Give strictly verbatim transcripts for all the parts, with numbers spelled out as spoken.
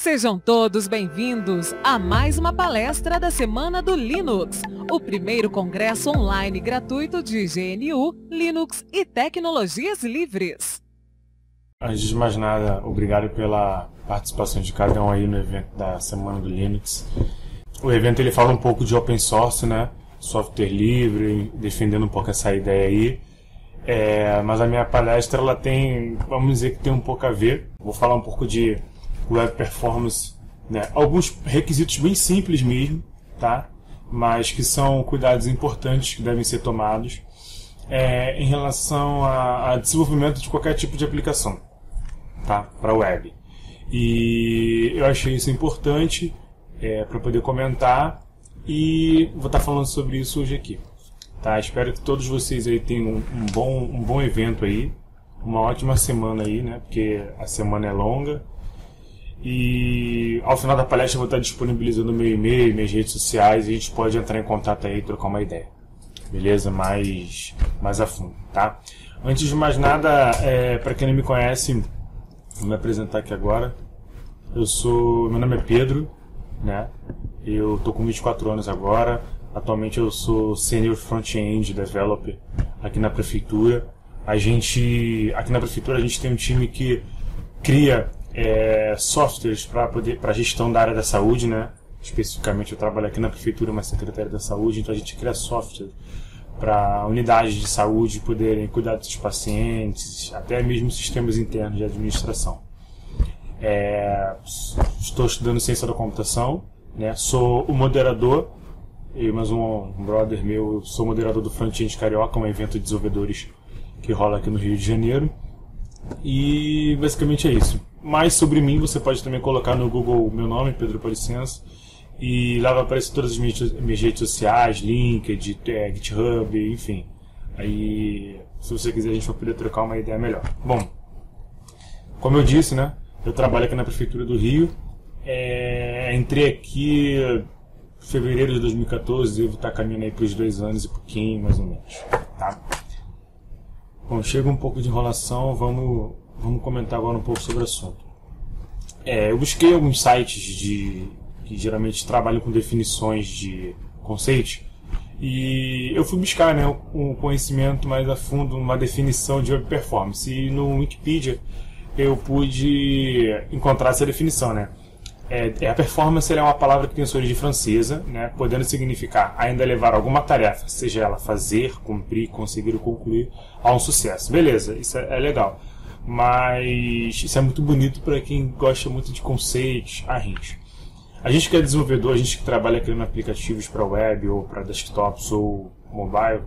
Sejam todos bem-vindos a mais uma palestra da Semana do Linux, o primeiro congresso online gratuito de G N U, Linux e tecnologias livres. Antes de mais nada, obrigado pela participação de cada um aí no evento da Semana do Linux. O evento ele fala um pouco de open source, né? Software livre, defendendo um pouco essa ideia aí. É, mas a minha palestra ela tem, vamos dizer que tem um pouco a ver. Vou falar um pouco de web performance, né? Alguns requisitos bem simples mesmo, tá? Mas que são cuidados importantes que devem ser tomados é, em relação a, a desenvolvimento de qualquer tipo de aplicação, tá? Para web. E eu achei isso importante é, para poder comentar e vou estar falando sobre isso hoje aqui. Tá? Espero que todos vocês aí tenham um, um, bom, um bom evento aí, uma ótima semana aí, né? Porque a semana é longa. E ao final da palestra eu vou estar disponibilizando meu e-mail, minhas redes sociais, e a gente pode entrar em contato aí e trocar uma ideia. Beleza? Mais, mais a fundo, tá? Antes de mais nada, é, para quem não me conhece, vou me apresentar aqui agora. Eu sou, meu nome é Pedro, né? Eu tô com vinte e quatro anos agora. Atualmente eu sou Senior Front-End Developer aqui na Prefeitura. A gente, aqui na Prefeitura a gente tem um time que cria é, softwares para poder, para gestão da área da saúde, né? Especificamente eu trabalho aqui na Prefeitura, uma Secretaria da Saúde, então a gente cria software para unidades de saúde poderem cuidar dos pacientes, até mesmo sistemas internos de administração. É, estou estudando ciência da computação, né? Sou o moderador. Eu e mais um brother meu, eu sou moderador do Front-End Carioca, um evento de desenvolvedores que rola aqui no Rio de Janeiro. E basicamente é isso. Mais sobre mim você pode também colocar no Google meu nome, Pedro Policença, e lá vai aparecer todas as minhas, minhas redes sociais, LinkedIn, é, GitHub, enfim. Aí, se você quiser, a gente vai poder trocar uma ideia melhor. Bom, como eu disse, né, eu trabalho aqui na Prefeitura do Rio. É, entrei aqui em fevereiro de dois mil e quatorze, devo estar caminhando aí para os dois anos e pouquinho, mais ou menos. Tá? Bom, chega um pouco de enrolação, vamos, vamos comentar agora um pouco sobre o assunto. É, eu busquei alguns sites de, que geralmente trabalham com definições de conceitos e eu fui buscar, né, um conhecimento mais a fundo, uma definição de web performance. E no Wikipedia eu pude encontrar essa definição, né? É, a performance é uma palavra que tem sua origem francesa, né, podendo significar ainda levar alguma tarefa, seja ela fazer, cumprir, conseguir ou concluir, a um sucesso. Beleza, isso é, é legal. Mas isso é muito bonito para quem gosta muito de conceitos, arranjos. A gente que é desenvolvedor, a gente que trabalha criando aplicativos para web ou para desktops ou mobile,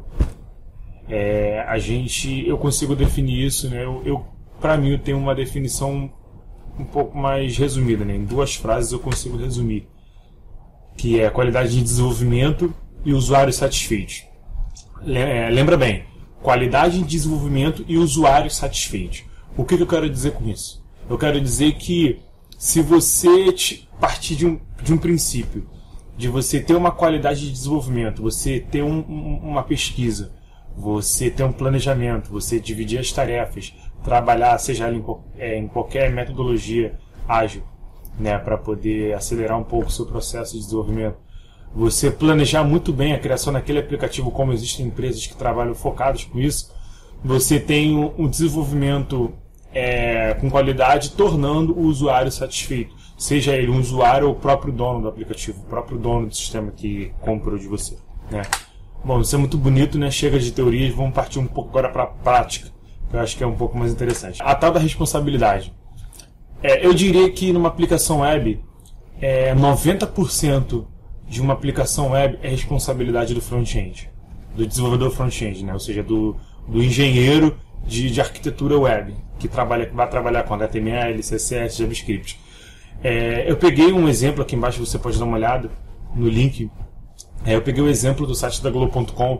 é, a gente, eu consigo definir isso, né? Eu, eu, para mim eu tenho uma definição um pouco mais resumida, né? Em duas frases eu consigo resumir, que é qualidade de desenvolvimento e usuários satisfeitos. Lembra bem, qualidade de desenvolvimento e usuários satisfeitos. O que eu quero dizer com isso? Eu quero dizer que se você partir de um, de um princípio de você ter uma qualidade de desenvolvimento, você ter um, um, uma pesquisa, você ter um planejamento, você dividir as tarefas, trabalhar, seja em, em qualquer metodologia ágil, né, para poder acelerar um pouco o seu processo de desenvolvimento. Você planejar muito bem a criação daquele aplicativo, como existem empresas que trabalham focadas com isso, você tem um desenvolvimento é, com qualidade, tornando o usuário satisfeito. Seja ele um usuário ou o próprio dono do aplicativo, o próprio dono do sistema que comprou de você, né? Bom, isso é muito bonito, né? Chega de teorias, vamos partir um pouco agora para a prática, que eu acho que é um pouco mais interessante. A tal da responsabilidade. É, eu diria que numa aplicação web, é, noventa por cento de uma aplicação web é responsabilidade do front-end, do desenvolvedor front-end, né? Ou seja, do, do engenheiro de, de arquitetura web, que, trabalha, que vai trabalhar com H T M L, C S S, JavaScript. É, eu peguei um exemplo aqui embaixo, você pode dar uma olhada no link. É, eu peguei o exemplo do site da Globo ponto com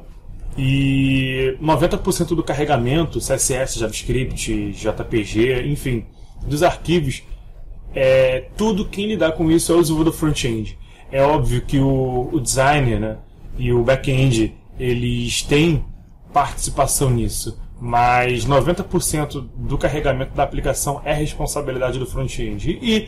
e noventa por cento do carregamento, C S S, JavaScript, J P G, enfim, dos arquivos, é, tudo quem lidar com isso é o desenvolvedor front-end. É óbvio que o, o designer, né, e o back-end eles têm participação nisso, mas noventa por cento do carregamento da aplicação é responsabilidade do front-end. E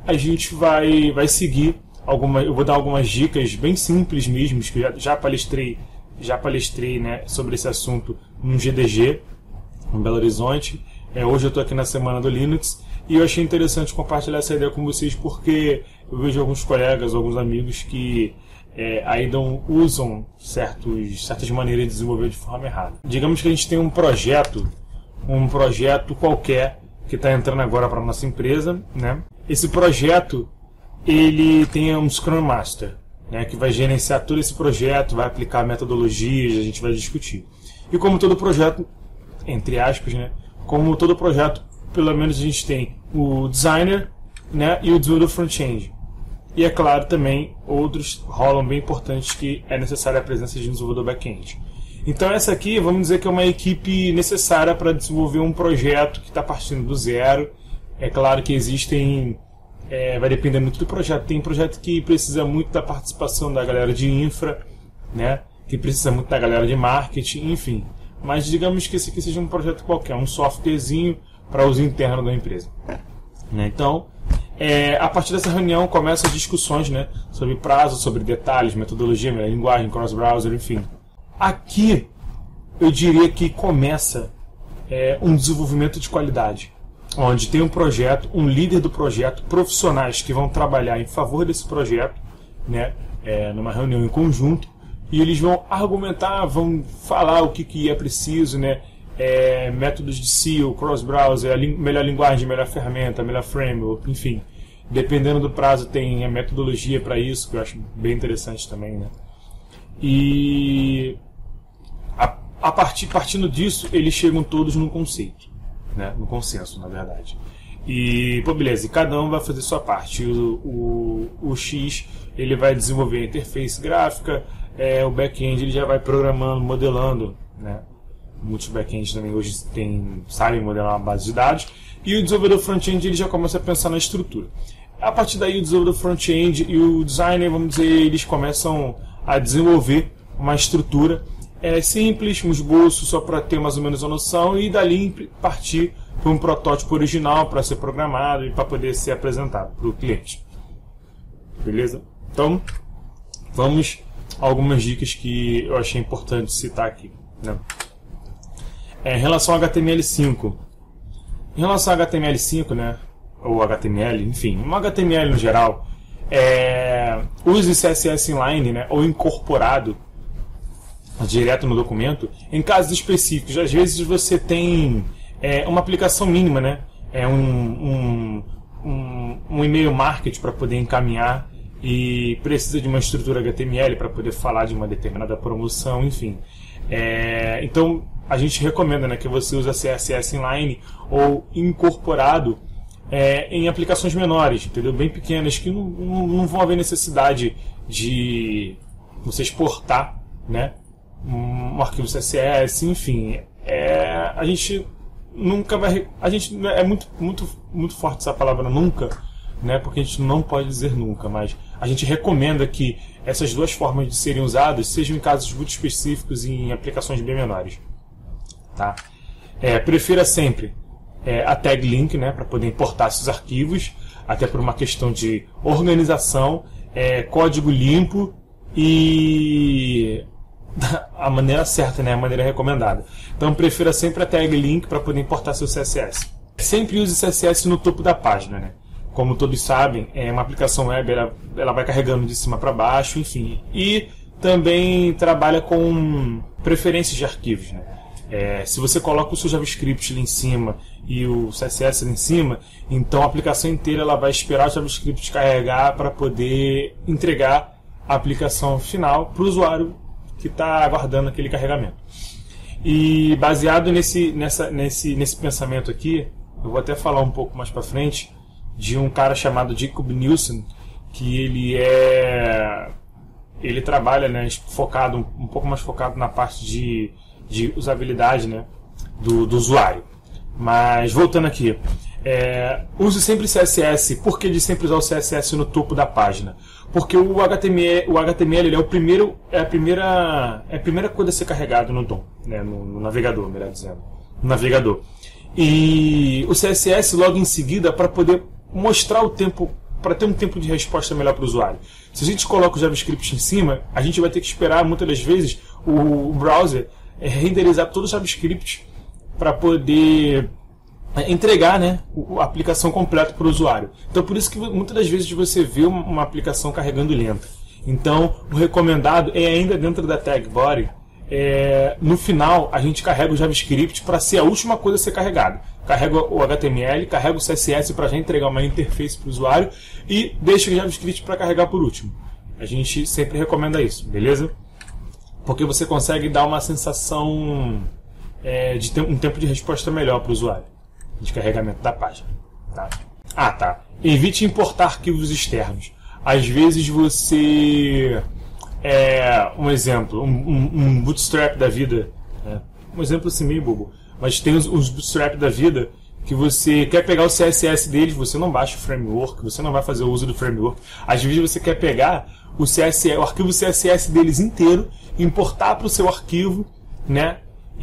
a gente vai, vai seguir alguma, eu vou dar algumas dicas bem simples mesmo, que eu já, já palestrei, já palestrei, né, sobre esse assunto no G D G, em Belo Horizonte. É, hoje eu estou aqui na Semana do Linux e eu achei interessante compartilhar essa ideia com vocês porque eu vejo alguns colegas, alguns amigos que é, ainda usam certos, certas maneiras de desenvolver de forma errada. Digamos que a gente tem um projeto, um projeto qualquer que está entrando agora para a nossa empresa, né? Esse projeto ele tem um Scrum Master, né, que vai gerenciar todo esse projeto, vai aplicar metodologias, a gente vai discutir. E como todo projeto, entre aspas, né, como todo projeto, pelo menos a gente tem o designer, né, e o desenvolvedor front-end. E é claro também outros rolam bem importantes que é necessária a presença de um desenvolvedor back-end. Então essa aqui, vamos dizer que é uma equipe necessária para desenvolver um projeto que está partindo do zero. É claro que existem, é, vai depender muito do projeto. Tem projeto que precisa muito da participação da galera de infra, né, que precisa muito da galera de marketing, enfim. Mas digamos que esse aqui seja um projeto qualquer, um softwarezinho para uso interno da empresa. Né? Então, é, a partir dessa reunião começam as discussões, né, sobre prazo, sobre detalhes, metodologia, linguagem, cross-browser, enfim. Aqui, eu diria que começa é, um desenvolvimento de qualidade, onde tem um projeto, um líder do projeto, profissionais que vão trabalhar em favor desse projeto, né, é, numa reunião em conjunto, e eles vão argumentar, vão falar o que, que é preciso, né, é, métodos de S E O, cross-browser, a li- melhor linguagem, melhor ferramenta, melhor framework, enfim. Dependendo do prazo tem a metodologia para isso, que eu acho bem interessante também, né. E a, a partir, partindo disso, eles chegam todos num conceito, né, no consenso, na verdade. E, pô, beleza, e cada um vai fazer sua parte. O, o, o X ele vai desenvolver a interface gráfica, é, o back-end ele já vai programando, modelando, né? Muitos back-ends também hoje tem, sabem modelar uma base de dados. E o desenvolvedor front-end ele já começa a pensar na estrutura. A partir daí o desenvolvedor front-end e o designer, vamos dizer, eles começam a desenvolver uma estrutura é, simples, um esboço só para ter mais ou menos a noção e dali partir para um protótipo original para ser programado e para poder ser apresentado para o cliente. Beleza? Então, vamos a algumas dicas que eu achei importante citar aqui, né? É, em relação ao H T M L cinco. Em relação ao H T M L cinco, né, ou H T M L, enfim, um H T M L no geral, é, use C S S inline, né, ou incorporado direto no documento, em casos específicos. Às vezes você tem é, uma aplicação mínima, né, é um, um, um, um e-mail marketing para poder encaminhar e precisa de uma estrutura H T M L para poder falar de uma determinada promoção, enfim. É, então, a gente recomenda, né, que você use a C S S inline ou incorporado é, em aplicações menores, entendeu? Bem pequenas, que não, não, não vão haver necessidade de você exportar, né, um arquivo C S S, enfim. É, a gente nunca vai... A gente é muito, muito, muito forte essa palavra nunca, né, porque a gente não pode dizer nunca, mas a gente recomenda que essas duas formas de serem usadas sejam em casos muito específicos e em aplicações bem menores. Tá? É, prefira sempre é, a tag link, né, para poder importar esses arquivos, até por uma questão de organização, é, código limpo e a maneira certa, né, a maneira recomendada. Então prefira sempre a tag link para poder importar seu C S S. Sempre use C S S no topo da página, né? Como todos sabem, é uma aplicação web, ela, ela vai carregando de cima para baixo, enfim. E também trabalha com preferências de arquivos, né? É, se você coloca o seu JavaScript lá em cima e o C S S lá em cima, então a aplicação inteira ela vai esperar o JavaScript carregar para poder entregar a aplicação final para o usuário que está aguardando aquele carregamento. E baseado nesse, nessa, nesse, nesse pensamento aqui, eu vou até falar um pouco mais para frente de um cara chamado Jacob Nielsen, que ele é ele trabalha, né, focado um pouco mais focado na parte de de usabilidade, né, do, do usuário. Mas voltando aqui, é, use sempre C S S. Por que de sempre usar o C S S no topo da página? Porque o H T M L, o H T M L ele é o primeiro, é a primeira, é a primeira coisa a ser carregado no D O M, né, no, no navegador, melhor dizendo, no navegador. E o C S S logo em seguida para poder mostrar o tempo para ter um tempo de resposta melhor para o usuário. Se a gente coloca o JavaScript em cima, a gente vai ter que esperar muitas das vezes o browser renderizar todo o JavaScript para poder entregar, né, a aplicação completa para o usuário. Então por isso que muitas das vezes você vê uma aplicação carregando lenta. Então o recomendado é ainda dentro da tag body, é, no final a gente carrega o JavaScript para ser a última coisa a ser carregada. Carrega o H T M L, carrega o C S S para já entregar uma interface para o usuário e deixa o JavaScript para carregar por último. A gente sempre recomenda isso, beleza? Porque você consegue dar uma sensação é, de ter um tempo de resposta melhor para o usuário, de carregamento da página. Tá? Ah, tá. Evite importar arquivos externos. Às vezes você... É, um exemplo, um, um, um bootstrap da vida, né? Um exemplo assim meio bobo, mas tem os, os bootstrap da vida que você quer pegar o C S S deles, você não baixa o framework, você não vai fazer o uso do framework. Às vezes você quer pegar o, C S S, o arquivo C S S deles inteiro, importar para o seu arquivo, né?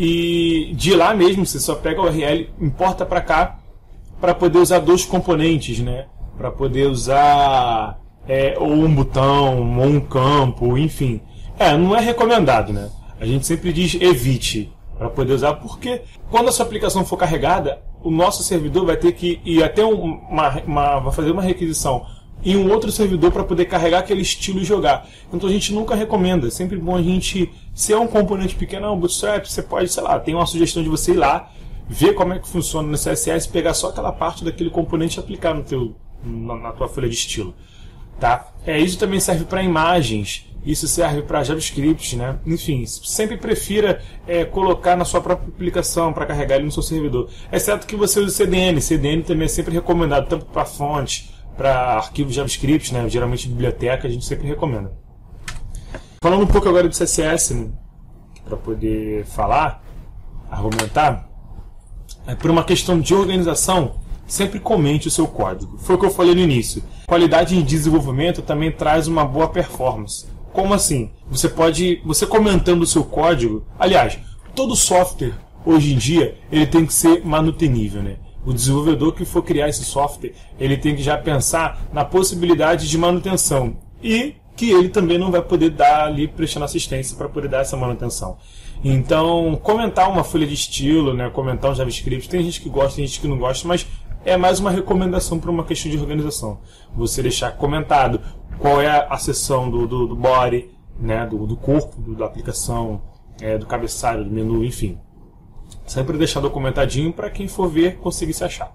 E de lá mesmo você só pega o U R L, importa para cá, para poder usar dois componentes, né? Para poder usar é, ou um botão, ou um campo, enfim. É, não é recomendado, né? A gente sempre diz evite para poder usar, porque quando a sua aplicação for carregada, o nosso servidor vai ter que ir até uma, uma vai fazer uma requisição em um outro servidor para poder carregar aquele estilo e jogar. Então a gente nunca recomenda. É sempre bom a gente, se é um componente pequeno, um bootstrap, você pode, sei lá, tem uma sugestão de você ir lá, ver como é que funciona no C S S, pegar só aquela parte daquele componente e aplicar no teu, na, na tua folha de estilo. Tá? É, isso também serve para imagens, isso serve para JavaScript, né? Enfim, sempre prefira é, colocar na sua própria aplicação para carregar ele no seu servidor. Exceto que você use C D N. C D N também é sempre recomendado, tanto para fontes, para arquivos JavaScript, né? Geralmente biblioteca, a gente sempre recomenda. Falando um pouco agora do C S S, né? Para poder falar, argumentar, é, por uma questão de organização, sempre comente o seu código. Foi o que eu falei no início. Qualidade em desenvolvimento também traz uma boa performance. Como assim? Você pode, você comentando o seu código, aliás, todo software hoje em dia ele tem que ser manutenível, né? O desenvolvedor que for criar esse software, ele tem que já pensar na possibilidade de manutenção e que ele também não vai poder dar ali prestando assistência para poder dar essa manutenção. Então, comentar uma folha de estilo, né? Comentar um JavaScript, tem gente que gosta, tem gente que não gosta, mas é mais uma recomendação para uma questão de organização. Você deixar comentado qual é a seção do, do, do body, né, do, do corpo do, da aplicação, é, do cabeçalho, do menu, enfim. Sempre deixar documentadinho para quem for ver conseguir se achar.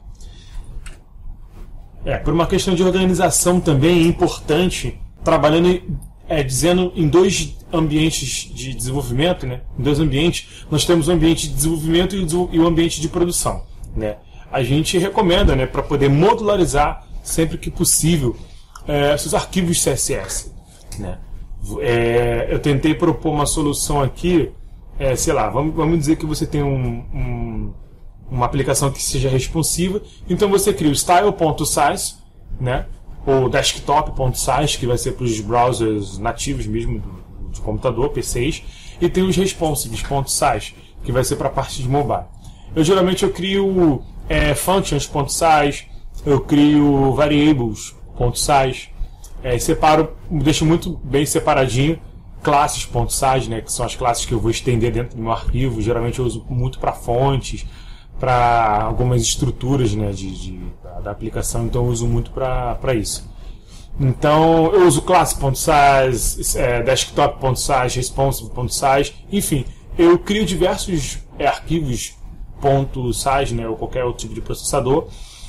É, por uma questão de organização também é importante, trabalhando, é, dizendo em dois ambientes de desenvolvimento, né, em dois ambientes, nós temos o ambiente de desenvolvimento e o, e o ambiente de produção, né. A gente recomenda, né, para poder modularizar sempre que possível é, seus arquivos C S S. Né? É, eu tentei propor uma solução aqui, é, sei lá, vamos, vamos dizer que você tem um, um, uma aplicação que seja responsiva, então você cria o style.size, né, ou desktop.size, que vai ser para os browsers nativos mesmo do, do computador, P Cs, e tem os responsives.size, que vai ser para a parte de mobile. Eu geralmente eu crio é, functions.size, eu crio variables.size, é, separo, deixo muito bem separadinho, classes.size, né, que são as classes que eu vou estender dentro do meu arquivo. Geralmente eu uso muito para fontes, para algumas estruturas, né, de, de, da aplicação, então eu uso muito para isso. Então eu uso classe.size, é, desktop.size, responsive.size, enfim, eu crio diversos é, arquivos .size, né, ou qualquer outro tipo de processador,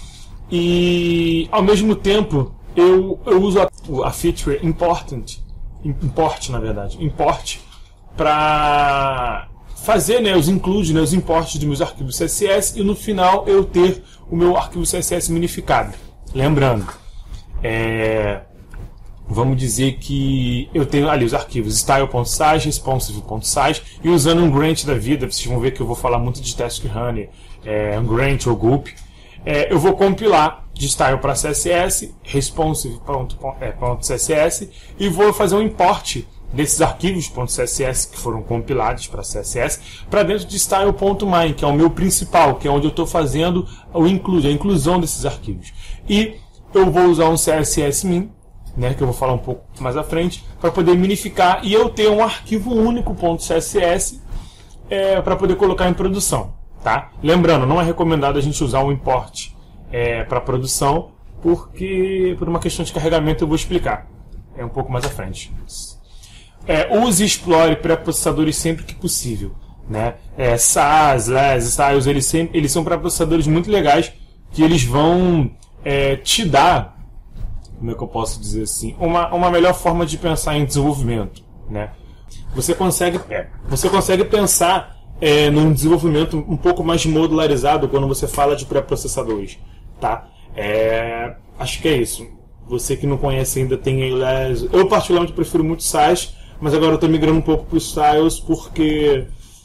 e ao mesmo tempo eu, eu uso a, a feature important, import na verdade, import, para fazer, né, os include, né, os imports dos meus arquivos C S S e no final eu ter o meu arquivo C S S minificado. Lembrando, é, vamos dizer que eu tenho ali os arquivos style.size, responsive.size, e usando um grant da vida, vocês vão ver que eu vou falar muito de task runner, é, um grant ou gulp, é, eu vou compilar de style para C S S, responsive.css, e vou fazer um import desses arquivos .css que foram compilados para C S S para dentro de style.mine, que é o meu principal, que é onde eu estou fazendo o include, a inclusão desses arquivos. E eu vou usar um C S S min, né, que eu vou falar um pouco mais à frente, para poder minificar e eu ter um arquivo único .css é, para poder colocar em produção, tá? Lembrando, não é recomendado a gente usar um import é, para produção, porque por uma questão de carregamento eu vou explicar é um pouco mais à frente. É, use e explore pré-processadores sempre que possível, né? É, S A S, L E S, Styles, eles, sempre, eles são pré-processadores muito legais que eles vão é, te dar, como é que eu posso dizer assim, uma, uma melhor forma de pensar em desenvolvimento, né? Você consegue, é, você consegue pensar é, num desenvolvimento um pouco mais modularizado quando você fala de pré-processadores, tá? É, acho que é isso. Você que não conhece ainda tem L E S. Eu particularmente prefiro muito S A S, mas agora eu estou migrando um pouco para o Styles porque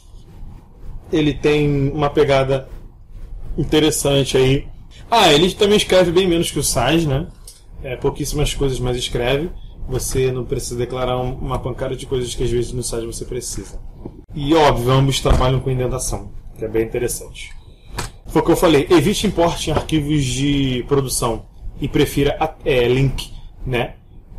ele tem uma pegada interessante aí. Ah, ele também escreve bem menos que o S A S, né? É, pouquíssimas coisas, mas escreve. Você não precisa declarar um, uma pancada de coisas que às vezes no S A S você precisa. E óbvio, ambos trabalham com indentação, que é bem interessante. Foi o que eu falei, evite import em arquivos de produção e prefira é, link, né?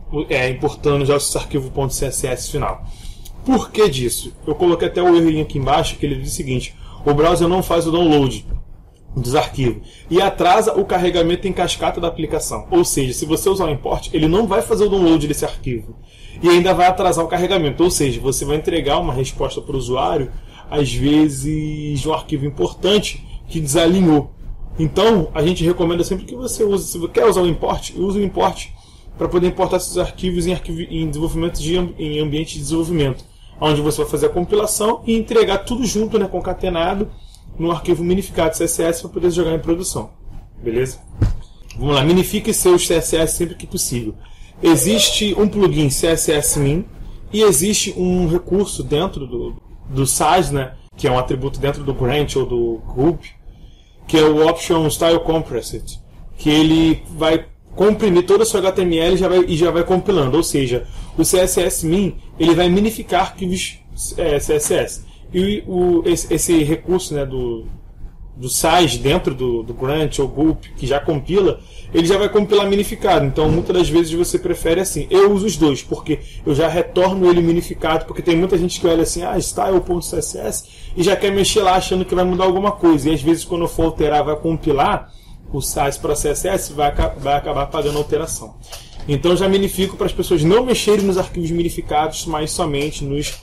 É, importando já esse arquivo .css final. Por que disso? Eu coloquei até o erro aqui embaixo, que ele diz o seguinte: o browser não faz o download dos arquivos e atrasa o carregamento em cascata da aplicação. Ou seja, se você usar o import, ele não vai fazer o download desse arquivo e ainda vai atrasar o carregamento. Ou seja, você vai entregar uma resposta para o usuário, às vezes de um arquivo importante que desalinhou. Então, a gente recomenda sempre que você use, se você quer usar o import, use o import para poder importar seus arquivos em, arquivo, em, desenvolvimento de, em ambiente de desenvolvimento, onde você vai fazer a compilação e entregar tudo junto, né, concatenado, no arquivo minificado C S S para poder jogar em produção. Beleza? Vamos lá, minifique seus C S S sempre que possível. Existe um plugin C S S min e existe um recurso dentro do, do S A S, né, que é um atributo dentro do Grant ou do Group, que é o Option Style Compressed, que ele vai comprimir todo o seu H T M L e já vai, e já vai compilando. Ou seja, o C S S min ele vai minificar arquivos é, C S S. E o, esse, esse recurso, né, do, do S A S dentro do, do Grant ou Gulp, que já compila, ele já vai compilar minificado. Então, muitas das vezes você prefere assim. Eu uso os dois, porque eu já retorno ele minificado, porque tem muita gente que olha assim, ah, style.css, e já quer mexer lá achando que vai mudar alguma coisa. E às vezes, quando eu for alterar, vai compilar o S A S para C S S, vai, vai acabar pagando alteração. Então, eu já minifico para as pessoas não mexerem nos arquivos minificados, mas somente nos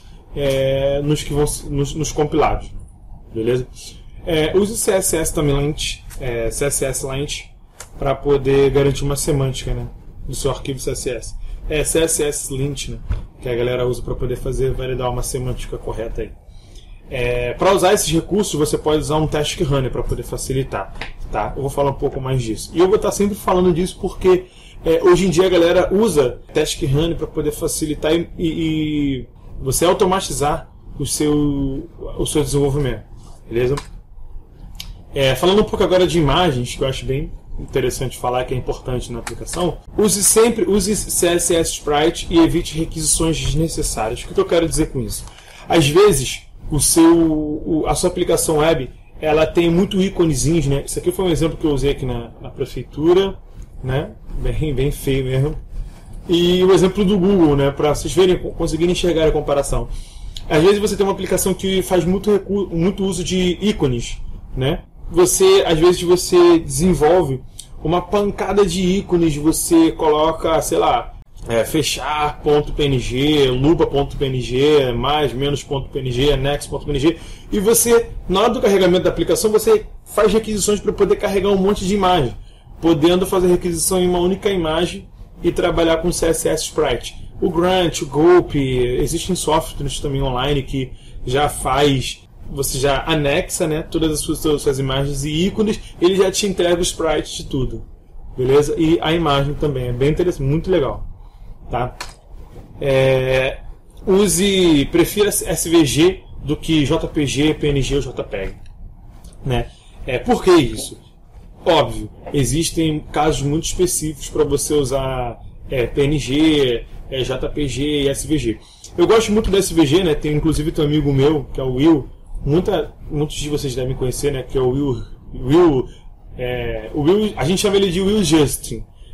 É, nos, que vão, nos, nos compilados, beleza? É, use o C S S também lint, é, C S S lint para poder garantir uma semântica, né, do seu arquivo C S S. É C S S lint, né, que a galera usa para poder fazer validar uma semântica correta aí. É, para usar esses recursos você pode usar um Task Runner para poder facilitar, tá? Eu vou falar um pouco mais disso. E eu vou estar sempre falando disso porque é, hoje em dia a galera usa Task Runner para poder facilitar e, e, e você automatizar o seu, o seu desenvolvimento, beleza? É, falando um pouco agora de imagens, que eu acho bem interessante falar, que é importante na aplicação, use sempre use C S S Sprite e evite requisições desnecessárias. O que eu quero dizer com isso? Às vezes, o seu, o, a sua aplicação web ela tem muito íconezinhos, né? Isso aqui foi um exemplo que eu usei aqui na, na prefeitura, né? Bem, bem feio mesmo. E o exemplo do Google, né, para vocês verem, conseguirem enxergar a comparação. Às vezes você tem uma aplicação que faz muito, muito uso de ícones, né? Você, às vezes você desenvolve uma pancada de ícones, você coloca, sei lá, é, fechar.png, lupa.png, mais, menos.png, next.png, e você, na hora do carregamento da aplicação, você faz requisições para poder carregar um monte de imagem, podendo fazer requisição em uma única imagem e trabalhar com C S S Sprite. O Grant, o Gulp, existem softwares também online que já faz, você já anexa, né, todas as suas, as suas imagens e ícones, ele já te entrega o sprite de tudo, beleza? E a imagem também, é bem interessante, muito legal, tá? É, use, prefira S V G do que J P G, P N G ou JPEG, né? É, por que isso? Óbvio, existem casos muito específicos para você usar é, P N G, é, J P G e S V G. Eu gosto muito do S V G, né? Tem inclusive um amigo meu, que é o Will, muita, muitos de vocês devem conhecer, né? Que é o Will. Will, é, o Will, a gente chama ele de Will Justin.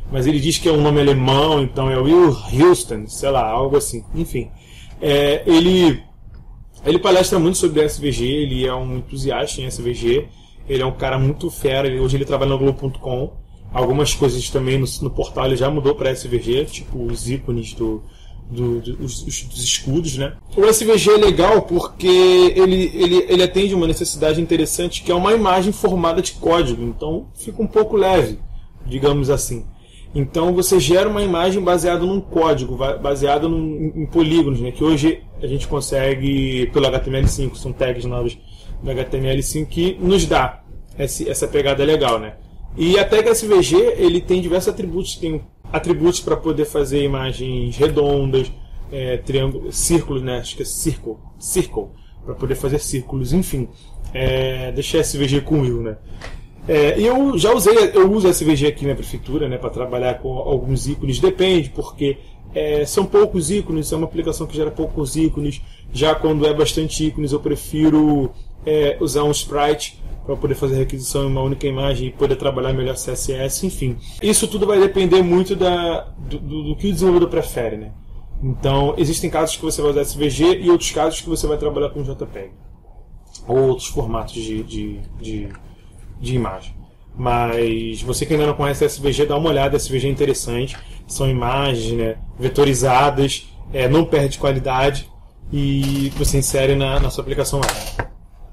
mas ele diz que é um nome alemão, então é Will Houston, sei lá, algo assim. Enfim, é, ele, ele palestra muito sobre S V G, ele é um entusiasta em S V G, ele é um cara muito fera, ele, hoje ele trabalha no Globo ponto com, algumas coisas também no, no portal ele já mudou para S V G, tipo os ícones do, do, do, dos, dos escudos, né? O S V G é legal porque ele, ele, ele atende uma necessidade interessante, que é uma imagem formada de código, então fica um pouco leve, digamos assim. Então você gera uma imagem baseada num código, baseada num, em polígonos, né? Que hoje a gente consegue pelo H T M L cinco, são tags novos do H T M L cinco que nos dá esse, essa pegada legal, né? E a tag S V G ele tem diversos atributos, tem atributos para poder fazer imagens redondas, é, triângulos, círculos, né? Acho que é circle, circle para poder fazer círculos, enfim. É, deixei S V G com Will, né? É, eu já usei, eu uso S V G aqui na prefeitura, né, para trabalhar com alguns ícones, depende, porque é, são poucos ícones, é uma aplicação que gera poucos ícones. Já quando é bastante ícones, eu prefiro é, usar um sprite para poder fazer requisição em uma única imagem e poder trabalhar melhor C S S, enfim. Isso tudo vai depender muito da, do, do, do que o desenvolvedor prefere, né? Então, existem casos que você vai usar S V G e outros casos que você vai trabalhar com JPEG ou outros formatos de, de, de de imagem. Mas você que ainda não conhece S V G, dá uma olhada, S V G é interessante, são imagens, né, vetorizadas, é, não perde qualidade e você insere na, na sua aplicação web.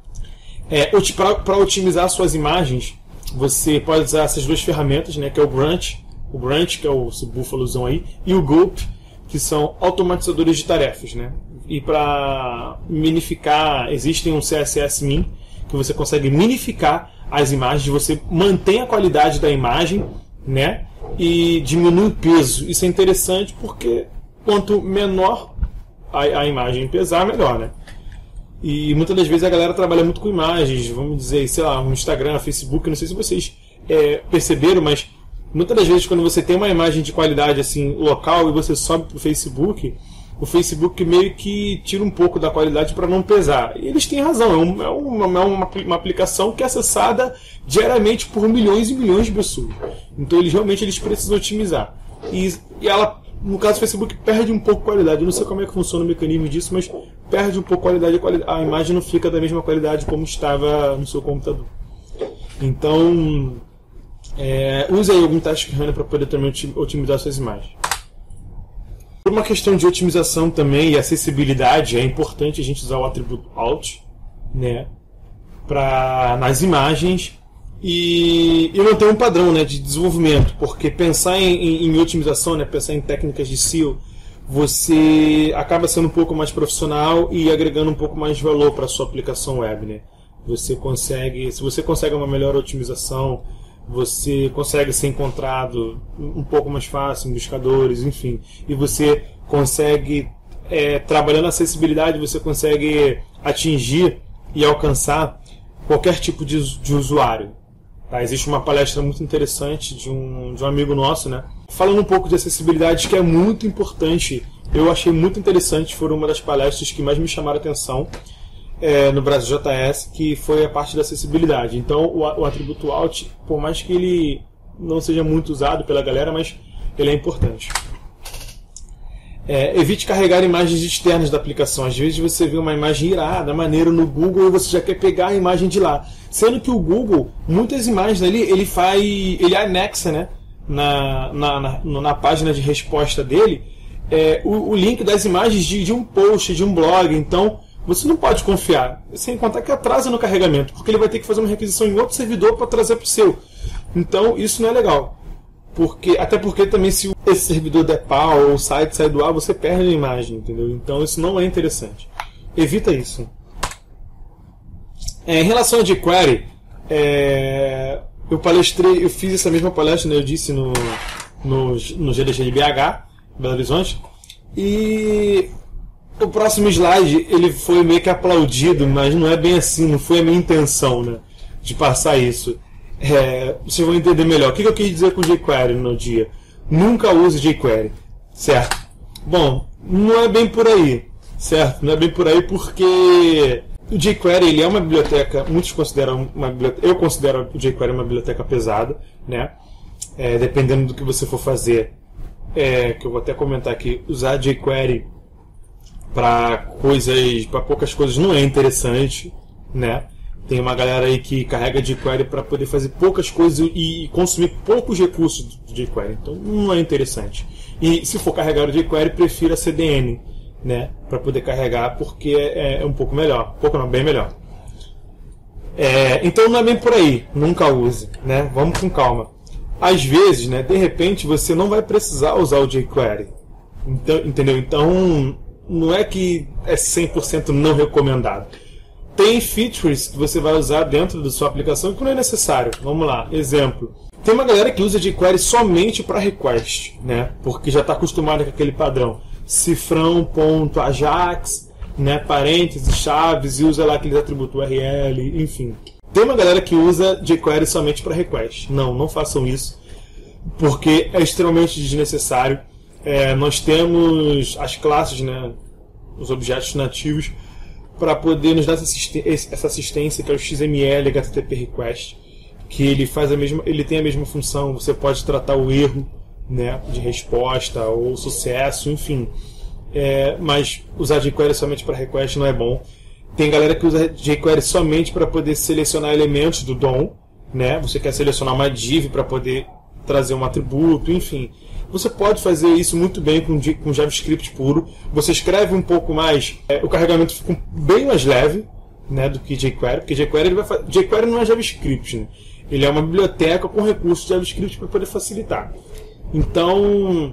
É, para otimizar suas imagens, você pode usar essas duas ferramentas, né, que é o Grunt, o Grunt, que é o búfalozão aí, e o Gulp, que são automatizadores de tarefas, né? E para minificar, existem um C S S Min, que você consegue minificar as imagens, você mantém a qualidade da imagem, né, e diminui o peso. Isso é interessante porque quanto menor a, a imagem pesar, melhor, né? E muitas das vezes a galera trabalha muito com imagens, vamos dizer, sei lá, no Instagram, Facebook, não sei se vocês é, perceberam, mas muitas das vezes quando você tem uma imagem de qualidade assim local e você sobe para o Facebook, o Facebook meio que tira um pouco da qualidade para não pesar. E eles têm razão, é, um, é, uma, é uma, uma aplicação que é acessada diariamente por milhões e milhões de pessoas. Então eles realmente eles precisam otimizar. E, e ela, no caso do Facebook, perde um pouco a qualidade. Eu não sei como é que funciona o mecanismo disso, mas perde um pouco a qualidade. A, qualidade, a imagem não fica da mesma qualidade como estava no seu computador. Então, é, use aí algum Task Runner para poder também otimizar suas imagens. Por uma questão de otimização também e acessibilidade, é importante a gente usar o atributo Alt, né, pra, nas imagens e, e manter um padrão, né, de desenvolvimento, porque pensar em, em, em otimização, né, pensar em técnicas de S E O, você acaba sendo um pouco mais profissional e agregando um pouco mais de valor para a sua aplicação web, né? Você consegue, se você consegue uma melhor otimização, você consegue ser encontrado um pouco mais fácil em buscadores, enfim. E você consegue, é, trabalhando a acessibilidade, você consegue atingir e alcançar qualquer tipo de, de usuário. Tá? Existe uma palestra muito interessante de um, de um amigo nosso, né? Falando um pouco de acessibilidade, que é muito importante. Eu achei muito interessante, foram uma das palestras que mais me chamaram a atenção. É, no Brasil J S, que foi a parte da acessibilidade. Então o, o atributo Alt, por mais que ele não seja muito usado pela galera, mas ele é importante. É, evite carregar imagens externas da aplicação. Às vezes você vê uma imagem irada, maneira no Google e você já quer pegar a imagem de lá. Sendo que o Google, muitas imagens ali, ele faz, ele anexa, né, na, na, na, na página de resposta dele, é, o, o link das imagens de, de um post, de um blog. Então você não pode confiar, sem contar que atrasa no carregamento, porque ele vai ter que fazer uma requisição em outro servidor para trazer para o seu. Então isso não é legal. Porque, até porque também se esse servidor der pau ou o site sai do ar, você perde a imagem, entendeu? Então isso não é interessante. Evita isso. É, em relação a jQuery, é, eu palestrei, eu fiz essa mesma palestra, né, eu disse no, no, no G D G de B H, Belo Horizonte, e o próximo slide ele foi meio que aplaudido, mas não é bem assim, não foi a minha intenção, né, de passar isso. É, vocês vão entender melhor. O que eu quis dizer com jQuery no dia? Nunca use jQuery, certo? Bom, não é bem por aí, certo? Não é bem por aí porque o jQuery ele é uma biblioteca, muitos consideram uma biblioteca, eu considero o jQuery uma biblioteca pesada, né? é, dependendo do que você for fazer, é, que eu vou até comentar aqui, usar jQuery para coisas, para poucas coisas não é interessante, né? Tem uma galera aí que carrega jQuery para poder fazer poucas coisas e consumir poucos recursos do jQuery, então não é interessante. E se for carregar o jQuery, prefira C D N, né? Para poder carregar, porque é, é um pouco melhor, um pouco não, bem melhor. É, então não é bem por aí, nunca use, né? Vamos com calma. Às vezes, né, de repente, você não vai precisar usar o jQuery, então, entendeu? Então não é que é cem por cento não recomendado. Tem features que você vai usar dentro da sua aplicação que não é necessário. Vamos lá, exemplo. Tem uma galera que usa jQuery somente para request, né? Porque já está acostumado com aquele padrão. Cifrão.ajax, né? Parênteses, chaves, e usa lá aqueles atributos U R L, enfim. Tem uma galera que usa jQuery somente para request. Não, não façam isso, porque é extremamente desnecessário. É, nós temos as classes, né? Os objetos nativos, para poder nos dar essa assistência, que é o X M L H T T P Request, que ele faz a mesma, ele tem a mesma função. Você pode tratar o erro, né, de resposta ou sucesso, enfim. É, mas usar jQuery somente para request não é bom. Tem galera que usa jQuery somente para poder selecionar elementos do D O M, né? Você quer selecionar uma div para poder trazer um atributo, enfim. Você pode fazer isso muito bem com, com JavaScript puro. Você escreve um pouco mais, é, o carregamento fica bem mais leve, né, do que jQuery, porque jQuery, ele vai fa... jQuery não é JavaScript, né? Ele é uma biblioteca com recursos de JavaScript para poder facilitar. Então,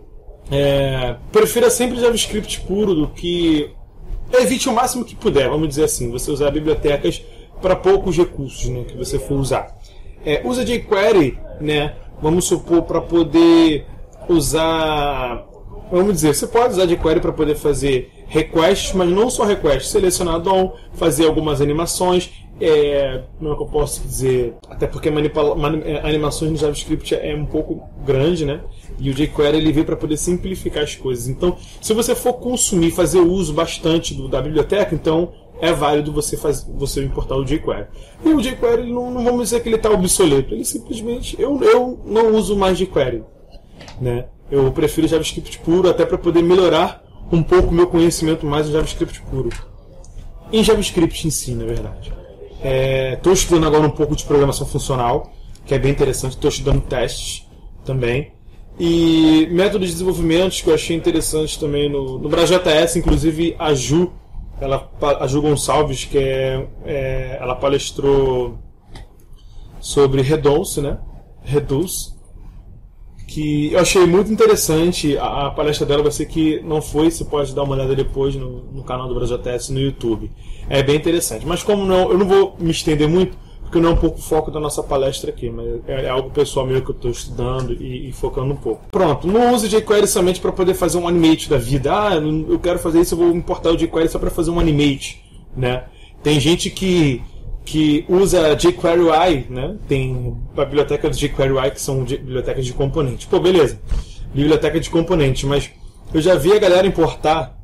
é, prefira sempre JavaScript puro do que... Evite o máximo que puder, vamos dizer assim, você usar bibliotecas para poucos recursos, né, que você for usar. É, usa jQuery, né, vamos supor, para poder usar... Vamos dizer, você pode usar jQuery para poder fazer requests, mas não só requests, selecionar D O M, fazer algumas animações, é, como é que eu posso dizer, até porque manipula, man, animações no JavaScript é um pouco grande, né? E o jQuery ele veio para poder simplificar as coisas. Então, se você for consumir, fazer uso bastante do, da biblioteca, então é válido você, faz, você importar o jQuery. E o jQuery, não, não vamos dizer que ele está obsoleto, ele simplesmente, eu, eu não uso mais jQuery, né? Eu prefiro JavaScript puro, até para poder melhorar um pouco o meu conhecimento mais em JavaScript puro. Em JavaScript em si, na verdade. Estou é, estudando agora um pouco de programação funcional, que é bem interessante. Estou estudando testes também. E métodos de desenvolvimento que eu achei interessante também no, no BraJS, inclusive a Ju, ela, a Ju Gonçalves, que é, é, ela palestrou sobre Redux, né? Redux. Que eu achei muito interessante. A, a palestra dela vai ser que não foi, você pode dar uma olhada depois no, no canal do BraJS no YouTube. É bem interessante. Mas como não, eu não vou me estender muito, porque não é um pouco o foco da nossa palestra aqui, mas é, é algo pessoal meu que eu estou estudando e, e focando um pouco. Pronto, não use jQuery somente para poder fazer um animate da vida. Ah, eu quero fazer isso, eu vou importar o jQuery só para fazer um animate, né? Tem gente que que usa jQuery, né? Tem a biblioteca do jQuery, que são bibliotecas de componentes. Pô, beleza, biblioteca de componentes, mas eu já vi a galera importar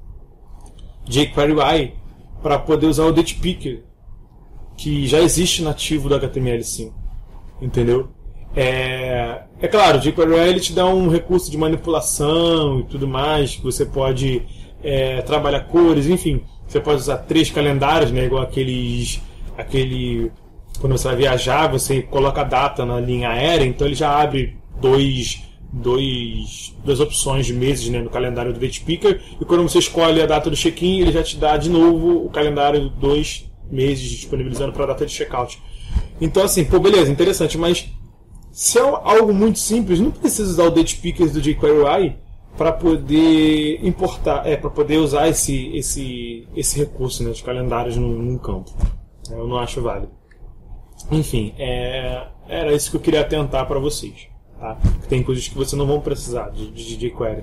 jQuery para poder usar o DatePicker, que já existe nativo do H T M L cinco, entendeu? É, é claro, o jQuery ele te dá um recurso de manipulação e tudo mais, que você pode é, trabalhar cores, enfim, você pode usar três calendários, né? Igual aqueles aquele quando você vai viajar, você coloca a data na linha aérea, então ele já abre dois, dois, duas opções de meses, né, no calendário do DatePicker, e quando você escolhe a data do check-in, ele já te dá de novo o calendário de dois meses disponibilizando para a data de checkout. Então assim, pô, beleza, interessante, mas se é algo muito simples, não precisa usar o DatePicker do jQuery para poder importar, é, para poder usar esse, esse, esse recurso, né, de calendários num, num campo. Eu não acho válido. Enfim, é, era isso que eu queria atentar para vocês. Tá? Tem coisas que vocês não vão precisar de, de, de jQuery.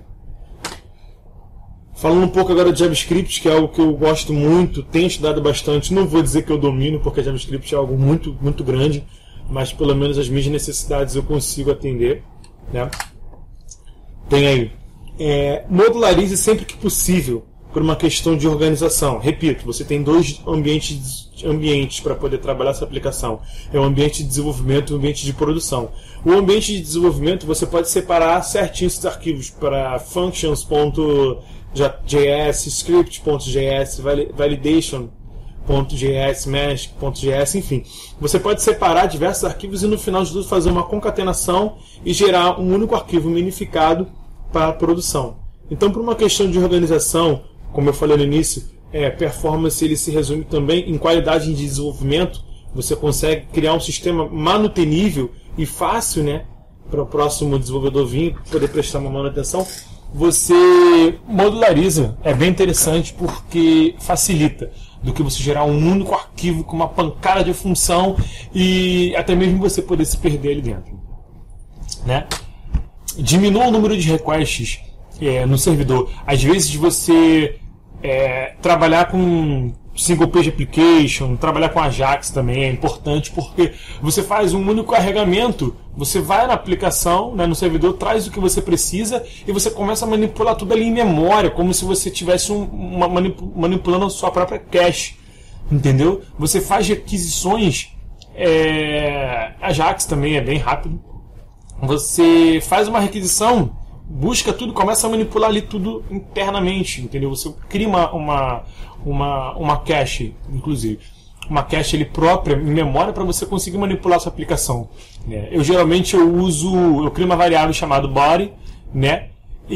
Falando um pouco agora de JavaScript, que é algo que eu gosto muito, tenho estudado bastante. Não vou dizer que eu domino, porque JavaScript é algo muito, muito grande, mas pelo menos as minhas necessidades eu consigo atender. Né? Tem aí. É, modularize sempre que possível por uma questão de organização. Repito, você tem dois ambientes, ambientes para poder trabalhar essa aplicação. É o ambiente de desenvolvimento e o ambiente de produção. O ambiente de desenvolvimento você pode separar certinho esses arquivos para functions.js, script.js, validation.js, mesh.js, enfim. Você pode separar diversos arquivos e no final de tudo fazer uma concatenação e gerar um único arquivo minificado para a produção. Então, por uma questão de organização, como eu falei no início, é, performance ele se resume também em qualidade de desenvolvimento. Você consegue criar um sistema manutenível e fácil, né, para o próximo desenvolvedor vir poder prestar uma manutenção. Você modulariza, é bem interessante porque facilita do que você gerar um único arquivo com uma pancada de função e até mesmo você poder se perder ali dentro, né? Diminua o número de requests é, no servidor. Às vezes você é, trabalhar com single page application, trabalhar com Ajax também é importante porque você faz um único carregamento, você vai na aplicação, né, no servidor, traz o que você precisa e você começa a manipular tudo ali em memória, como se você estivesse um, uma, manipulando a sua própria cache, entendeu? Você faz requisições, é, Ajax também é bem rápido, você faz uma requisição, busca tudo, começa a manipular ali tudo internamente, entendeu? Você cria uma, uma, uma, uma cache, inclusive, uma cache ali própria, em memória, para você conseguir manipular a sua aplicação, né? Eu geralmente eu uso, eu crio uma variável chamada body, né?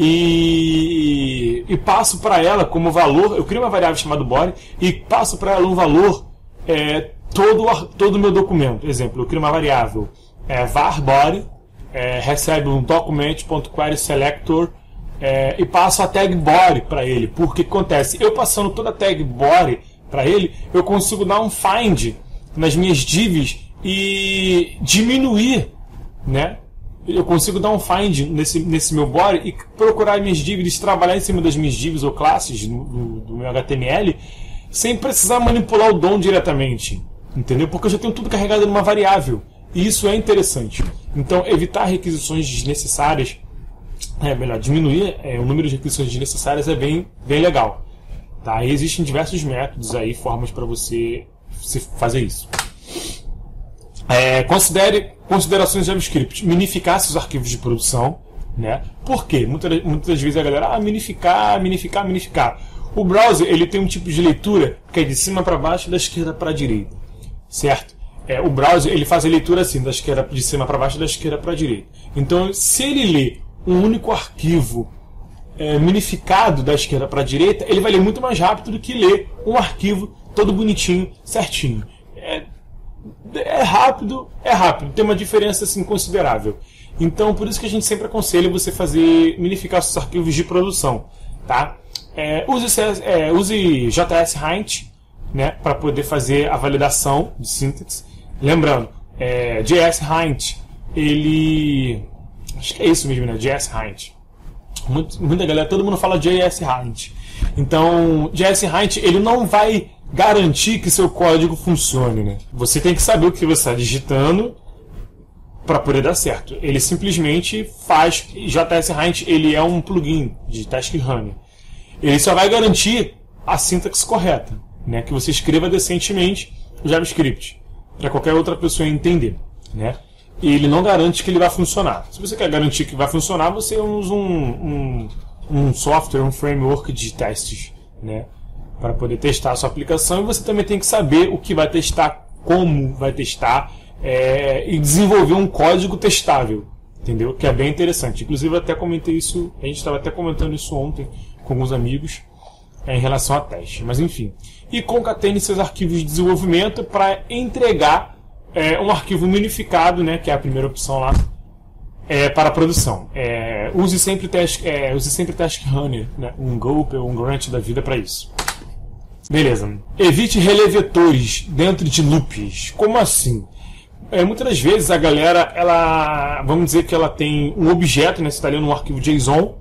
E, e passo para ela como valor, eu crio uma variável chamada body e passo para ela um valor, é, todo todo o meu documento. Exemplo, eu crio uma variável é, var body, É, recebe um document.querySelector é, e passo a tag body para ele. Porque acontece, eu passando toda a tag body para ele, eu consigo dar um find nas minhas divs e diminuir, né? Eu consigo dar um find nesse, nesse meu body e procurar minhas divs, trabalhar em cima das minhas divs ou classes do, do, do meu H T M L sem precisar manipular o D O M diretamente, entendeu? Porque eu já tenho tudo carregado numa variável. E isso é interessante. Então, evitar requisições desnecessárias, é melhor, diminuir é, o número de requisições desnecessárias é bem, bem legal. Tá? E existem diversos métodos aí, formas para você fazer isso. É, considere considerações JavaScript. Minificar seus arquivos de produção. Né? Por quê? Muitas, muitas vezes a galera, ah, minificar, minificar, minificar. O browser ele tem um tipo de leitura que é de cima para baixo e da esquerda para a direita. Certo? É, o browser ele faz a leitura assim, da esquerda, de cima para baixo e da esquerda para a direita. Então, se ele lê um único arquivo é, minificado da esquerda para a direita, ele vai ler muito mais rápido do que ler um arquivo todo bonitinho, certinho. É, é rápido, é rápido, tem uma diferença assim, considerável. Então, por isso que a gente sempre aconselha você fazer minificar seus arquivos de produção. Tá? É, use, é, use J S Hint, né, para poder fazer a validação de sintaxe. Lembrando, é, J S Hint, ele... Acho que é isso mesmo, né? J S Hint. Muito, muita galera, todo mundo fala J S Hint. Então, J S Hint, ele não vai garantir que seu código funcione, né? Você tem que saber o que você está digitando para poder dar certo. Ele simplesmente faz... J S Hint, ele é um plugin de Task Runner. Ele só vai garantir a sintaxe correta, né? Que você escreva decentemente o JavaScript, para qualquer outra pessoa entender, né? E ele não garante que ele vai funcionar. Se você quer garantir que vai funcionar, você usa um, um, um software, um framework de testes, né? Para poder testar a sua aplicação. E você também tem que saber o que vai testar, como vai testar, é, e desenvolver um código testável, entendeu? Que é bem interessante. Inclusive, eu até comentei isso, a gente estava até comentando isso ontem com alguns amigos, é, em relação a teste. Mas enfim. E concatene seus arquivos de desenvolvimento para entregar é, um arquivo minificado, né, que é a primeira opção lá, é, para a produção. É, use sempre task, é, use sempre task runner, né, um gulp ou um grunt da vida para isso. Beleza. Evite relé vetores dentro de loops. Como assim? É, muitas vezes a galera, ela, vamos dizer que ela tem um objeto, né, você está lendo um arquivo JSON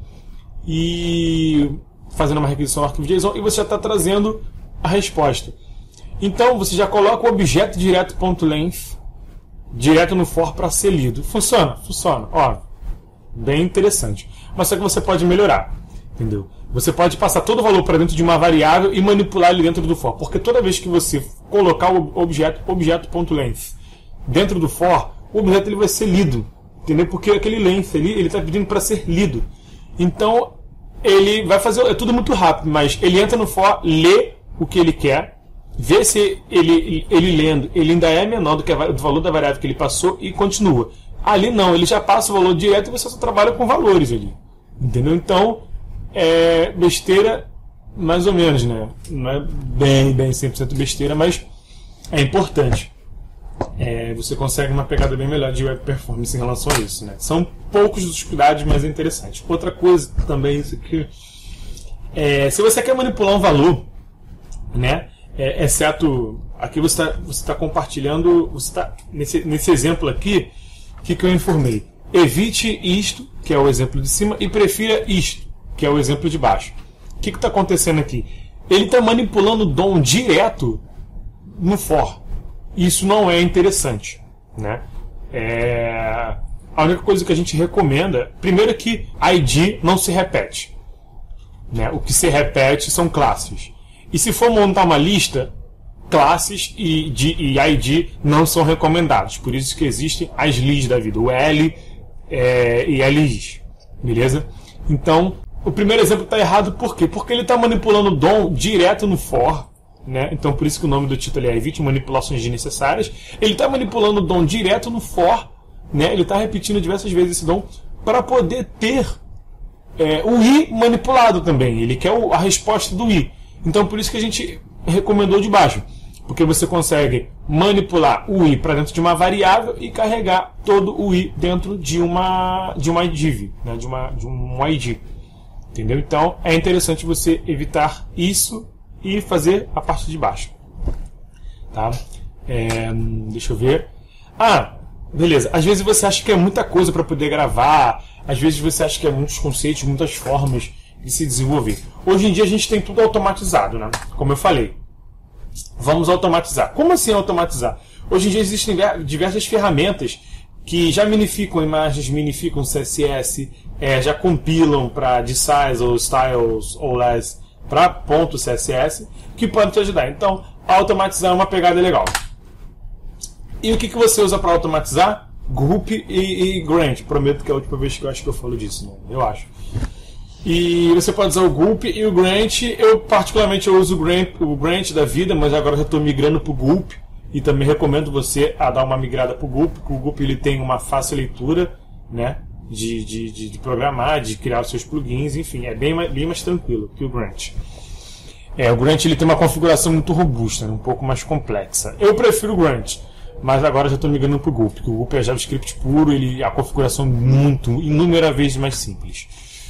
e fazendo uma requisição no arquivo JSON e você já está trazendo a resposta. Então você já coloca o objeto direto ponto length direto no for para ser lido. Funciona? Funciona. Ó, bem interessante. Mas só que você pode melhorar, entendeu? você pode passar todo o valor para dentro de uma variável e manipular ele dentro do for. Porque toda vez que você colocar o objeto objeto.length dentro do for, o objeto ele vai ser lido. Entendeu? Porque aquele length ali, ele está pedindo para ser lido. Então, ele vai fazer... É tudo muito rápido, mas ele entra no for, lê o que ele quer, vê se ele, ele lendo, ele ainda é menor do que o valor da variável que ele passou e continua. Ali não, ele já passa o valor direto e você só trabalha com valores ali. Entendeu? Então... é besteira, mais ou menos, né? Não é bem, bem cem por cento besteira, mas é importante. É, você consegue uma pegada bem melhor de web performance em relação a isso, né? São poucos dos cuidados, mas é interessante. Outra coisa também, isso aqui, é, se você quer manipular um valor, né? É, exceto aqui você está você tá compartilhando, você tá nesse, nesse exemplo aqui, o que, que eu informei? Evite isto, que é o exemplo de cima, e prefira isto, que é o exemplo de baixo. O que está acontecendo aqui? Ele está manipulando o D O M direto no for. Isso não é interessante, né? É... A única coisa que a gente recomenda, primeiro, é que I D não se repete, né? O que se repete são classes. E se for montar uma lista, classes e, de, e I D não são recomendados. Por isso que existem as list da vida, o L é, e L I, beleza? Então, o primeiro exemplo está errado por quê? Porque ele está manipulando o D O M direto no for, né? Então por isso que o nome do título é Evite Manipulações Desnecessárias. Ele está manipulando o D O M direto no for, né? Ele está repetindo diversas vezes esse D O M para poder ter é, o I manipulado também. Ele quer o, a resposta do I. Então por isso que a gente recomendou de baixo. Porque você consegue manipular o I para dentro de uma variável e carregar todo o I dentro de uma, de uma div, né? de, uma, de um I D. Entendeu? Então é interessante você evitar isso e fazer a parte de baixo. Tá? É, deixa eu ver. Ah, beleza. Às vezes você acha que é muita coisa para poder gravar. Às vezes você acha que é muitos conceitos, muitas formas de se desenvolver. Hoje em dia a gente tem tudo automatizado, né? Como eu falei. Vamos automatizar. Como assim automatizar? Hoje em dia existem diversas ferramentas que já minificam imagens, minificam C S S, é, já compilam para DeSize ou Styles ou Less para ponto C S S, que podem te ajudar. Então, automatizar é uma pegada legal. E o que, que você usa para automatizar? Group e, e Grant. Prometo que é a última vez que eu acho que eu falo disso, né? Eu acho. E você pode usar o Gulp e o Grant. Eu particularmente eu uso o Grant, o Grant da vida, mas agora já estou migrando para o Gulp. E também recomendo você a dar uma migrada para o Gulp, porque o Gulp ele tem uma fácil leitura, né, de, de, de, de programar, de criar os seus plugins, enfim, é bem, bem mais tranquilo que o Grant. É, o Grant ele tem uma configuração muito robusta, né, um pouco mais complexa. Eu prefiro o Grant, mas agora já estou migrando para o Gulp, porque o Gulp é JavaScript puro, ele, a configuração é muito, inúmeras vezes mais simples.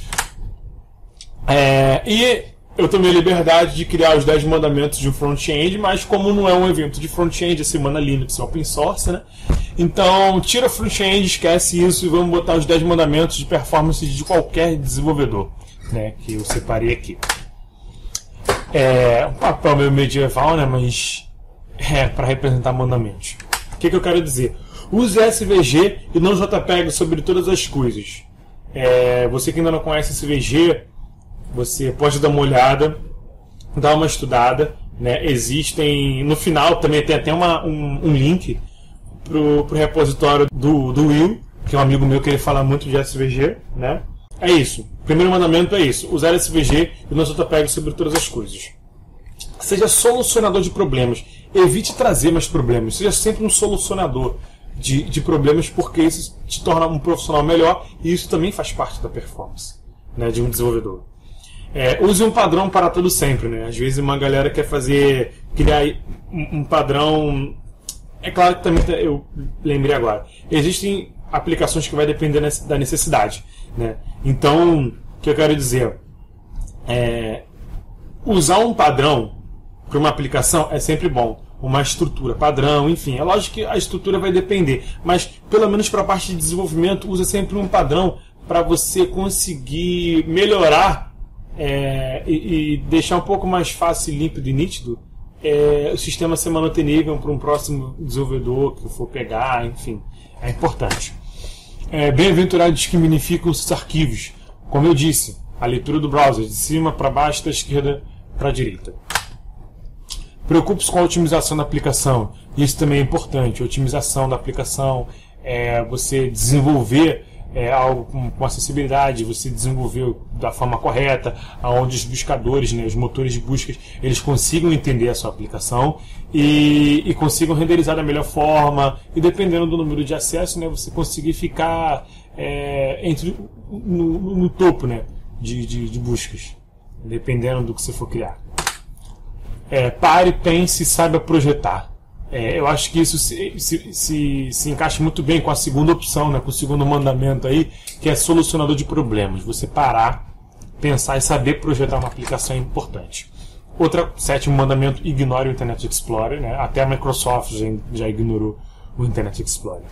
É, e eu tomei a liberdade de criar os dez mandamentos de um front-end, mas como não é um evento de front-end, a semana Linux é open source, né? Então tira front-end, esquece isso e vamos botar os dez mandamentos de performance de qualquer desenvolvedor, né? Que eu separei aqui. É um papel meio medieval, né? Mas é para representar mandamentos. O que, que eu quero dizer? Use S V G e não JPEG sobre todas as coisas. É, você que ainda não conhece S V G, você pode dar uma olhada, dar uma estudada, né? Existem, no final também tem até uma, um, um link pro, pro repositório do, do Will, que é um amigo meu que ele fala muito de S V G, né? É isso. O primeiro mandamento é isso: usar S V G e não JPEG sobre todas as coisas. Seja solucionador de problemas. Evite trazer mais problemas. Seja sempre um solucionador de, de problemas, porque isso te torna um profissional melhor e isso também faz parte da performance, né, de um desenvolvedor. É, use um padrão para tudo sempre, né? Às vezes uma galera quer fazer, criar um, um padrão. É claro que também eu lembrei agora. Existem aplicações que vai depender da necessidade, né? Então, o que eu quero dizer é usar um padrão para uma aplicação é sempre bom. Uma estrutura, padrão, enfim. É lógico que a estrutura vai depender, mas pelo menos para a parte de desenvolvimento, usa sempre um padrão para você conseguir melhorar. É, e, e deixar um pouco mais fácil, límpido e nítido é, o sistema ser manutenível para um próximo desenvolvedor que for pegar, enfim, é importante. É, bem-aventurados que minificam os arquivos. Como eu disse, a leitura do browser de cima para baixo, da esquerda para a direita. Preocupe-se com a otimização da aplicação. Isso também é importante. A otimização da aplicação, é você desenvolver é, algo com, com acessibilidade, você desenvolver da forma correta, onde os buscadores, né, os motores de busca, eles consigam entender a sua aplicação e, e consigam renderizar da melhor forma. E dependendo do número de acesso, né, você conseguir ficar é, entre, no, no topo, né, de, de, de buscas, dependendo do que você for criar. É, pare, pense e saiba projetar. É, eu acho que isso se, se, se, se encaixa muito bem com a segunda opção, né, com o segundo mandamento aí, que é solucionador de problemas. Você parar, pensar e saber projetar uma aplicação é importante. Outra, sétimo mandamento, ignore o Internet Explorer. Né? Até a Microsoft já, já ignorou o Internet Explorer.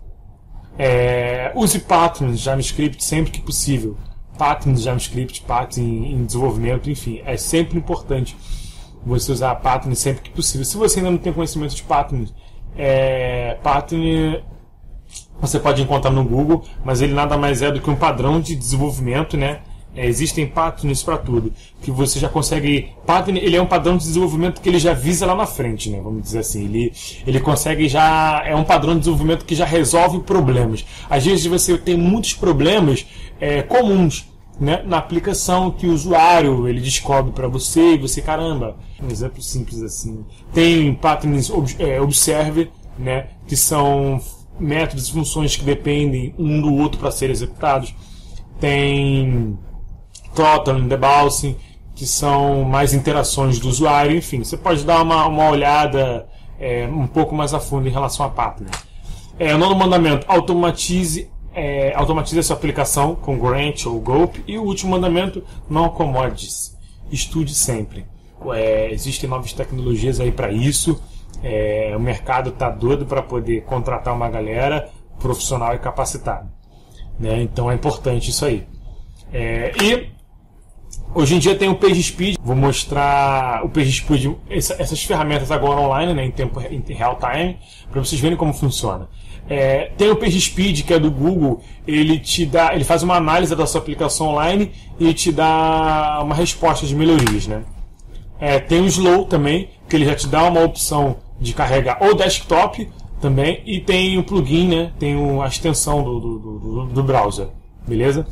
É, use patterns JavaScript sempre que possível. Patterns JavaScript, patterns em, em desenvolvimento, enfim, é sempre importante você usar pattern sempre que possível. Se você ainda não tem conhecimento de pattern, é, pattern você pode encontrar no Google, mas ele nada mais é do que um padrão de desenvolvimento, né? É, existem patterns para tudo, que você já consegue. Pattern, ele é um padrão de desenvolvimento que ele já visa lá na frente, né? Vamos dizer assim, ele, ele consegue já. É um padrão de desenvolvimento que já resolve problemas. Às vezes você tem muitos problemas é, comuns, né, na aplicação que o usuário ele descobre para você e você, caramba, um exemplo simples assim. Tem patterns ob é, observer, né, que são métodos e funções que dependem um do outro para serem executados. Tem throttling, debouncing, que são mais interações do usuário. Enfim, você pode dar uma, uma olhada é, um pouco mais a fundo em relação a pattern. É, o nono mandamento, automatize É, automatize a sua aplicação com Grant ou Gulp. E o último mandamento, não acomode-se, estude sempre. É, existem novas tecnologias aí para isso. É, o mercado está doido para poder contratar uma galera profissional e capacitada, né? Então é importante isso aí. É, e hoje em dia tem o PageSpeed. Vou mostrar o PageSpeed, essa, essas ferramentas agora online, né, em tempo em real time, para vocês verem como funciona. É, tem o PageSpeed, que é do Google. Ele te dá, ele faz uma análise da sua aplicação online e te dá uma resposta de melhorias, né? É, tem o Slow também, que ele já te dá uma opção de carregar o desktop também, e tem o plugin, né? Tem a extensão do, do, do, do browser, beleza?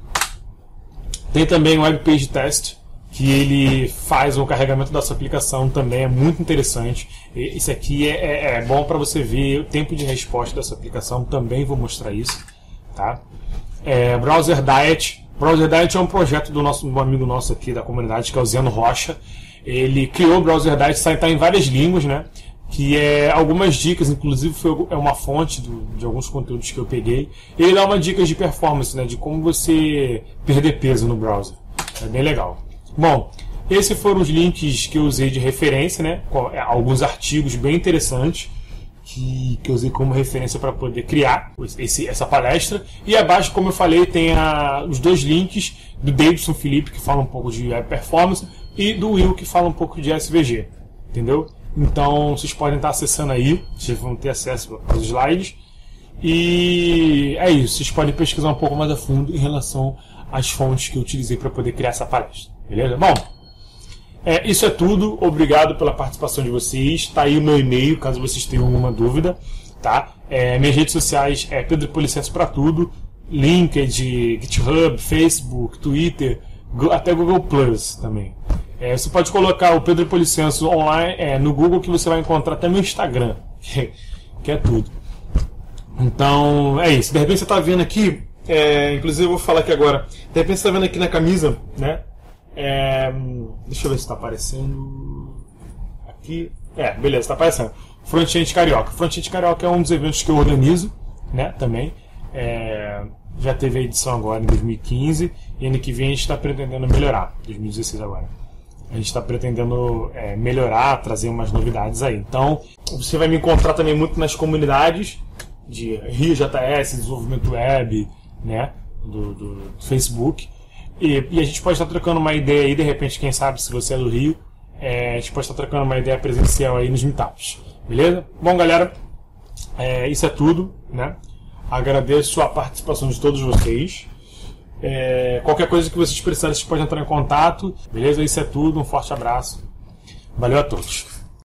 Tem também o Web Page Test, que ele faz o carregamento da sua aplicação também, é muito interessante. Isso aqui é, é, é bom para você ver o tempo de resposta da sua aplicação, também vou mostrar isso. Tá? É, Browser Diet. Browser Diet é um projeto do nosso um amigo nosso aqui da comunidade, que é o Zeno Rocha. Ele criou o Browser Diet, está em várias línguas, né? Que é algumas dicas, inclusive foi é uma fonte do, de alguns conteúdos que eu peguei. Ele dá uma dica de performance, né? De como você perder peso no browser. É bem legal. Bom, esses foram os links que eu usei de referência, né? Alguns artigos bem interessantes que, que eu usei como referência para poder criar esse, essa palestra. E abaixo, como eu falei, tem a, os dois links do Davidson Felipe, que fala um pouco de web performance, e do Will, que fala um pouco de S V G. Entendeu? Então, vocês podem estar acessando aí, vocês vão ter acesso aos slides. E é isso, vocês podem pesquisar um pouco mais a fundo em relação às fontes que eu utilizei para poder criar essa palestra. Beleza? Bom, é, isso é tudo. Obrigado pela participação de vocês. Está aí o meu e-mail, caso vocês tenham alguma dúvida. Tá? É, minhas redes sociais é Pedro Policenso para tudo. LinkedIn, GitHub, Facebook, Twitter, até Google Plus também. É, você pode colocar o Pedro Policenso online é, no Google, que você vai encontrar até meu Instagram, que, que é tudo. Então, é isso. De repente você está vendo aqui, é, inclusive eu vou falar aqui agora, de repente você está vendo aqui na camisa, né? É, deixa eu ver se está aparecendo aqui. É, beleza, está aparecendo. Front-End Carioca. Front-End Carioca é um dos eventos que eu organizo, né, também. É, já teve a edição agora em dois mil e quinze e ano que vem a gente está pretendendo melhorar, dois mil e dezesseis agora. A gente está pretendendo é, melhorar, trazer umas novidades aí. Então, você vai me encontrar também muito nas comunidades de Rio J S, desenvolvimento web, né, do, do, do Facebook. E, e a gente pode estar trocando uma ideia aí, de repente, quem sabe, se você é do Rio, é, a gente pode estar trocando uma ideia presencial aí nos meetups. Beleza? Bom, galera, é, isso é tudo, né? Agradeço a participação de todos vocês. É, qualquer coisa que vocês precisarem, vocês podem entrar em contato. Beleza? Isso é tudo. Um forte abraço. Valeu a todos.